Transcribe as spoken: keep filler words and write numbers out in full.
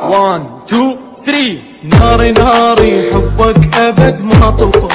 واحد اثنين ثلاثة. ناري ناري حبك أبد ما طفى،